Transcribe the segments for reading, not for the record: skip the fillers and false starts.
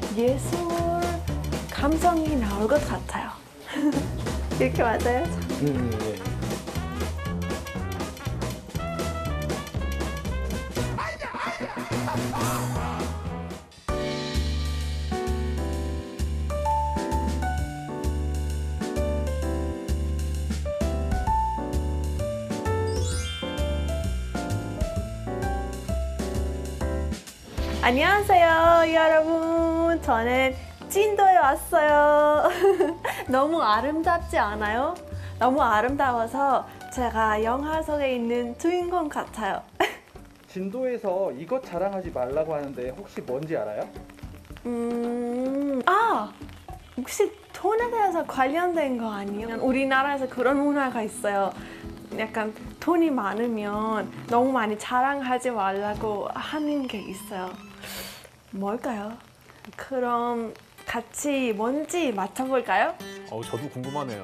예술 감성이 나올 것 같아요. 이렇게 맞아요? 네. 안녕하세요, 여러분. 저는 진도에 왔어요. 너무 아름답지 않아요? 너무 아름다워서 제가 영화 속에 있는 주인공 같아요. 진도에서 이것 자랑하지 말라고 하는데 혹시 뭔지 알아요? 혹시 돈에 대해서 관련된 거 아니에요? 우리나라에서 그런 문화가 있어요. 약간 돈이 많으면 너무 많이 자랑하지 말라고 하는 게 있어요. 뭘까요? 그럼 같이 뭔지 맞춰볼까요? 저도 궁금하네요.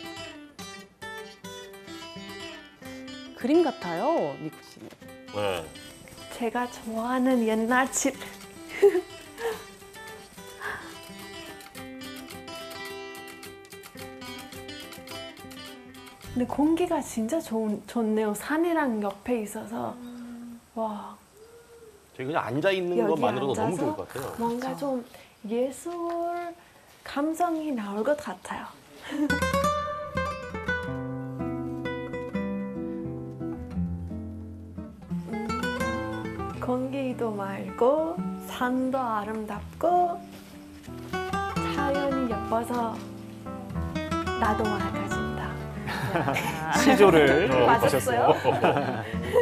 그림 같아요, 미쿠 씨는. 네. 제가 좋아하는 옛날 집. 근데 공기가 진짜 좋네요. 산이랑 옆에 있어서. 와. 저희 그냥 앉아 있는 여기 것만으로도 너무 앉아서 좋을 것 같아요. 뭔가 좀 예술 감성이 나올 것 같아요. 공기도 맑고 산도 아름답고 자연이 예뻐서 나도 맑아진다. 시조를 맞았어요? 보셨어요.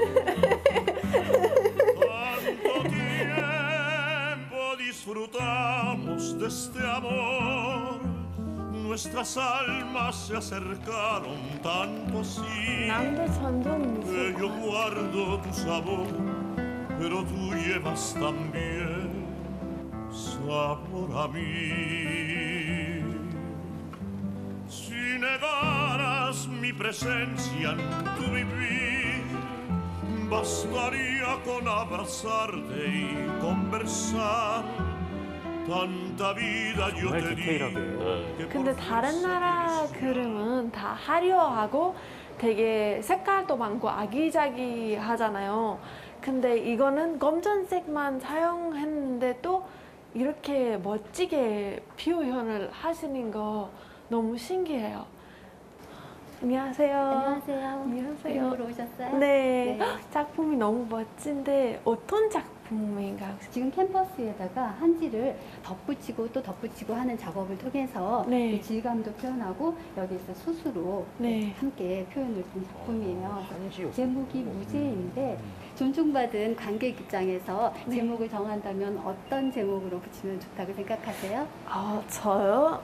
Disfrutamos de este amor, nuestras almas se acercaron tanto así 남도 전동 que yo 미술관. guardo tu sabor, pero tú llevas también sabor a mí. Si negaras mi presencia en tu vivir, bastaría con abrazarte y conversar. Tanta vida yo 정말 te di. 디테일하게. que 근데 por 다른 나라 그림은 다 화려하고 되게 색깔도 많고 아기자기하잖아요. 근데 이거는 검정색만 사용했는데도 이렇게 멋지게 표현을 하시는 거 너무 신기해요. 안녕하세요. 안녕하세요. 안녕하세요. 그림으로 오셨어요? 네. 네. 작품이 너무 멋진데 어떤 작품인가요? 지금 캔버스에다가 한지를 덧붙이고 또 덧붙이고 하는 작업을 통해서 네. 이 질감도 표현하고 여기서 붓으로 네. 함께 표현을 준 작품이에요. 한지요. 제목이 무죄인데 존중받은 관객 입장에서 네. 제목을 정한다면 어떤 제목으로 붙이면 좋다고 생각하세요? 저요?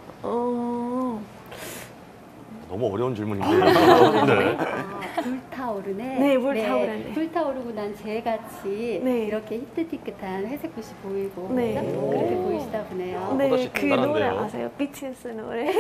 너무 어려운 질문인데. 네. 불타오르네. 네, 불타오르네. 불타오르고 난 재같이 네. 이렇게 희끗희끗한 회색빛이 보이고 네. 그죠? 그렇게 보이시다 보네요. 네, 보다시 그 노래 간단한데요. 아세요? BTS 노래.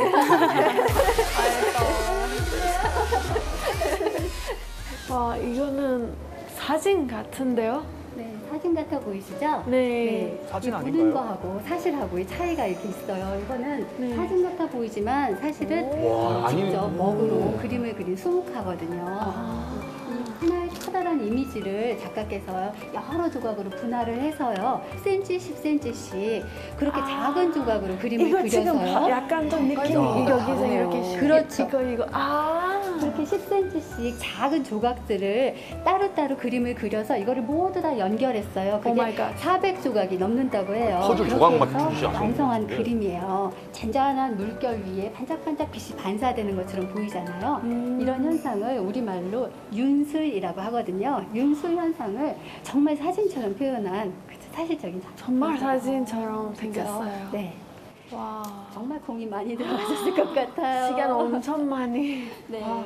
와, 이거는 사진 같은데요? 네, 사진 같아 보이시죠? 네. 사진 이 보는 아닌가요? 거하고 사실하고 이 차이가 이렇게 있어요. 이거는 네. 사진 같아 보이지만 사실은 와, 직접 아니. 먹으로 그림을 그린 수묵화거든요. 아, 이 하나의 커다란 이미지를 작가께서 여러 조각으로 분할을 해서요. 10cm, 10cm씩 그렇게 작은 조각으로 그림을 이거 지금 그려서요. 약간 좀 느낌이 야. 여기서 이렇게 그렇죠. 이거 그렇게 10cm씩 작은 조각들을 따로따로 그림을 그려서 이거를 모두 다 연결했어요. 오 마이 그게 갓. 400조각이 넘는다고 해요. 퍼즐 그렇게 조각 해서 맞추듯이 하신 완성한 거예요? 그림이에요. 잔잔한 물결 위에 반짝반짝 빛이 반사되는 것처럼 보이잖아요. 이런 현상을 우리말로 윤술이라고 하거든요. 윤술 현상을 정말 사진처럼 표현한 사실적인 작품. 정말 사진처럼 그죠? 생겼어요. 네. 와, 정말 공이 많이 들어가셨을 것 같아요. 시간 엄청 많이. 네. 와.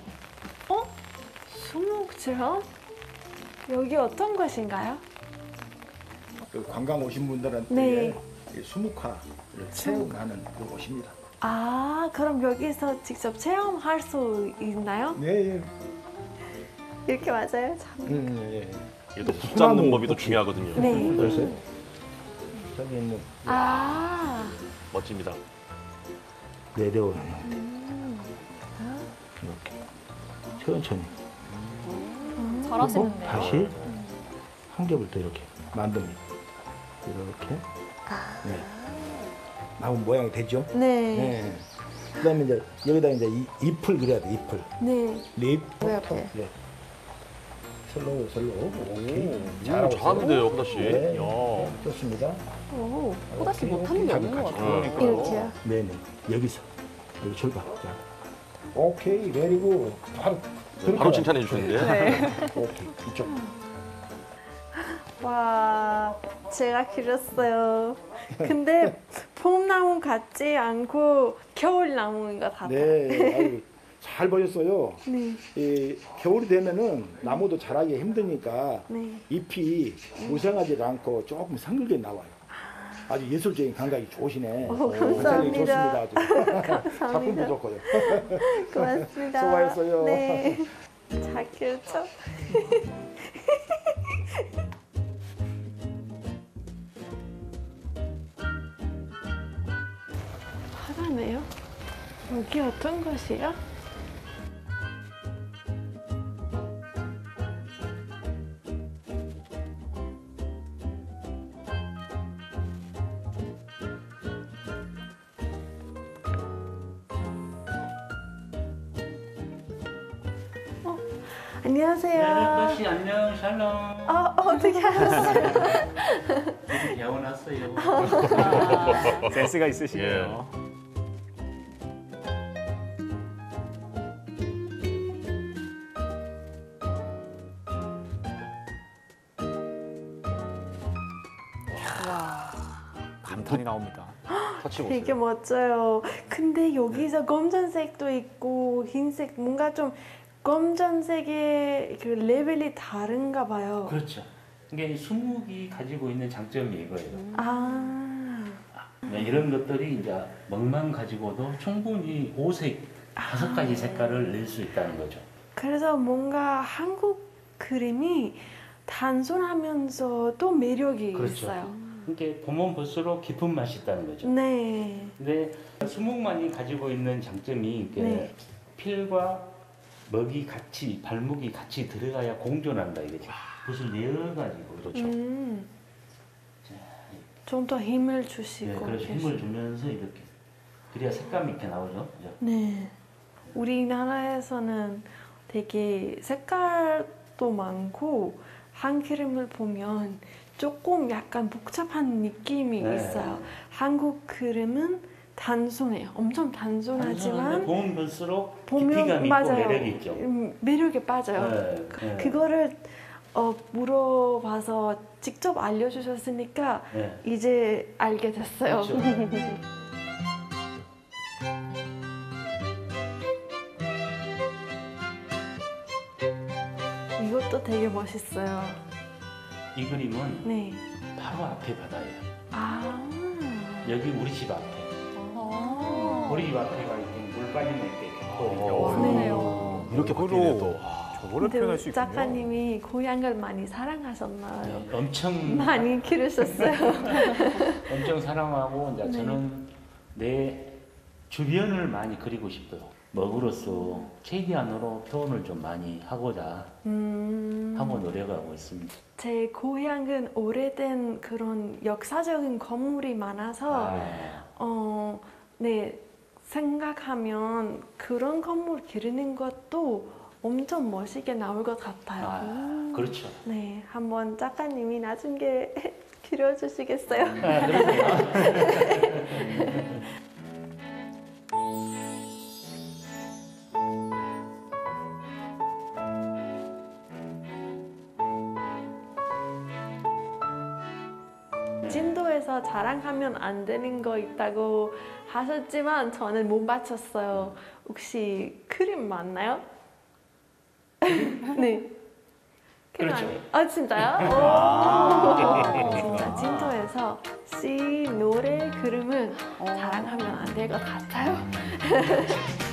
수목처럼? 여기 어떤 곳인가요? 그 관광 오신 분들한테 네. 이 수묵화를 체험하는 곳입니다. 그럼 여기서 직접 체험할 수 있나요? 네, 예. 이렇게 맞아요? 참. 예. 이게 또 붙잡는 법이 또 중요하거든요. 네. 그래서 저기 있는 아, 멋집니다. 내려오는 이렇게 천천히 잘하시는데요. 다시 한 겹을 더 이렇게 만듭니다. 이렇게 네. 나무 모양이 되죠? 네. 네. 그다음에 이제 여기다 이제 잎을 그려야 돼. 잎을 네. 립 이렇게. 네. 슬로우 오케이 오, 잘하고 잘하는데요, 있어요. 호다 씨. 네. 야. 좋습니다. 오, 호다씨 오케이, 못하는 게 오케이. 없는 것 가득 같아요. 이렇게요. 네네 여기서 여기 출발. 자. 오케이 베리고 바로 바로 칭찬해 주시는데요. 네. 오케이 이쪽. 와, 제가 그렸어요. 근데 봄나무 같지 않고 겨울나무인 것 같아요. 네, 아유, 잘 보셨어요. 네. 이 겨울이 되면은 나무도 자라기 힘드니까 네. 잎이 무성하지 않고 조금 성글게 나와요. 아주 예술적인 감각이 좋으시네. 오, 감사합니다. 굉장히 좋습니다. 아주. 작품도 좋고요. 고맙습니다. 수고하셨어요. 네. 잘 그렸죠? 화가네요? 여기 어떤 곳이야? 안녕하세요. 씨 안녕 샬롬. 어떻게 하셨어요? 이제 개원 왔어요. 센스가 있으시네요. 감탄이 나옵니다. 터치 보세요. 되게 멋져요. 근데 여기서 검정색도 있고 흰색 뭔가 좀 검정색의 그 레벨이 다른가 봐요. 그렇죠. 이게 수묵이 가지고 있는 장점이 이거예요. 아, 이런 것들이 이제 먹만 가지고도 충분히 5색, 5가지 색깔을 낼 수 있다는 거죠. 그래서 뭔가 한국 그림이 단순하면서도 매력이 그렇죠. 있어요. 이게 보면 볼수록 깊은 맛이 있다는 거죠. 네. 근데 수묵만이 가지고 있는 장점이 이게 네. 필과 먹이 같이, 발목이 같이 들어가야 공존한다 이거죠. 붓을 내어가지고 그렇죠. 좀 더 힘을 주시고. 네, 그래서 힘을 주면서 이렇게 그래야 색감 있게 나오죠. 그죠? 네. 우리나라에서는 되게 색깔도 많고 한 그림을 보면 조금 약간 복잡한 느낌이 네. 있어요. 한국 그림은 단순해요. 엄청 단순하지만 보면 볼수록 보면 깊이감 있고 맞아요. 매력이 있죠. 매력에 빠져요. 네, 네. 그거를 물어봐서 직접 알려주셨으니까 네. 이제 알게 됐어요. 그렇죠. 이것도 되게 멋있어요. 이 그림은 네. 바로 앞에 바다예요. 아. 여기 우리 집 앞에. 우리 집 앞에가 이렇게 물 빠지는 게 갯벌이죠. 네. 이렇게 바뀌네 또. 저거를 표현할 수 근데 있군요. 작가님이 고향을 많이 사랑하셨나요? 네, 엄청 많이 기르셨어요. 엄청 사랑하고 이제 네. 저는 내 주변을 많이 그리고 싶어요. 먹으로서 최대한으로 표현을 좀 많이 하고자 하고 노력하고 있습니다. 제 고향은 오래된 그런 역사적인 건물이 많아서 네, 생각하면 그런 건물 기르는 것도 엄청 멋있게 나올 것 같아요. 그렇죠. 네, 한번 작가님이 나중에 그려주시겠어요? 그러세요. 진도에서 자랑하면 안 되는 거 있다고 하셨지만 저는 못 맞췄어요. 혹시 그림 맞나요? 네. 그림 그렇죠. 아니에요? 아 진짜요? 오. 진짜 진도에서 시, 노래, 그림은 자랑하면 안 될 것 같아요.